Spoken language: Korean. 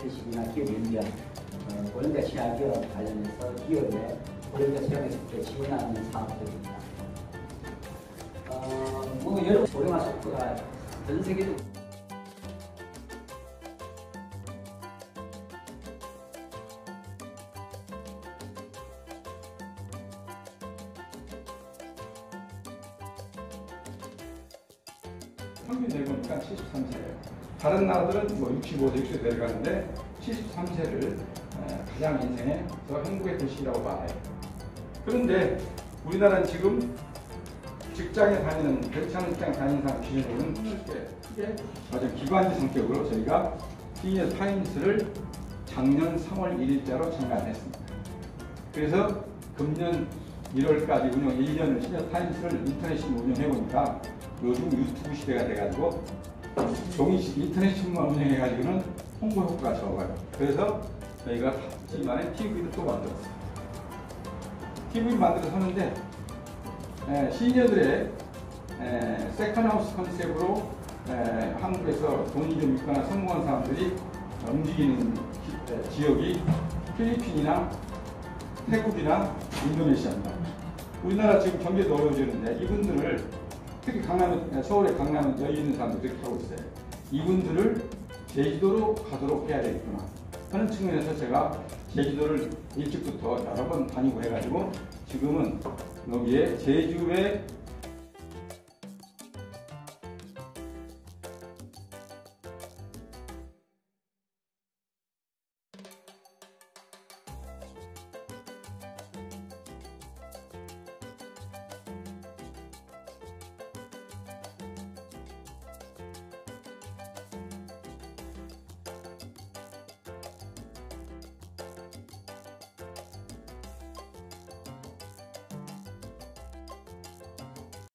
채식이나 기업 연결, 고령자 취약 기업 관련해서 기업에 고령자 채용했을 때 지원하는 사업들입니다. 여러 고령화 속도가 전 세계도 평균 내보니까 73세예요. 다른 나라들은 뭐 65세, 60세 내려가는데 73세를 가장 인생에서 행복의 시기라고 봐요. 그런데 우리나라는 지금 직장에 다니는, 괜찮은 직장 다니는 사람 기준으로는 크게 아주 기관지 성격으로 저희가 시니어 타임스를 작년 3월 1일자로 창간했습니다. 그래서 금년 1월까지 운영 1년을 시니어 타임스를 인터넷 신문 운영해보니까 요즘 유튜브 시대가 돼가지고 인터넷 신문만 운영해가지고는 홍보 효과가 적어요. 그래서 저희가 지난해 TV도 또 만들었어요. TV 만들어서 하는데 시니어들의 세컨하우스 컨셉으로 한국에서 돈이 좀 있거나 성공한 사람들이 움직이는 지역이 필리핀이나 태국이나 인도네시아입니다. 우리나라 지금 경제도 어려워지는데 이분들을 특히 서울의 강남 여유 있는 사람들이 그렇게 하고 있어요. 이분들을 제주도로 가도록 해야 되겠구나 하는 측면에서 제가 제주도를 일찍부터 여러 번 다니고 해가지고 지금은 여기에 제주의